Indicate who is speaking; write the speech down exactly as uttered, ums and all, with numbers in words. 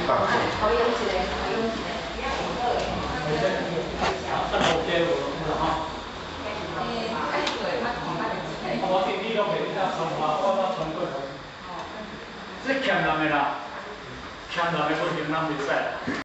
Speaker 1: 放松。
Speaker 2: 好用一个，好用一个。
Speaker 3: 啊，真 OK 喎，哈。
Speaker 2: 诶，哎对，他看他的机会。
Speaker 3: 我建议都袂得冲啊，我我冲过头。这欠人的啦，欠人的不行，咱袂使。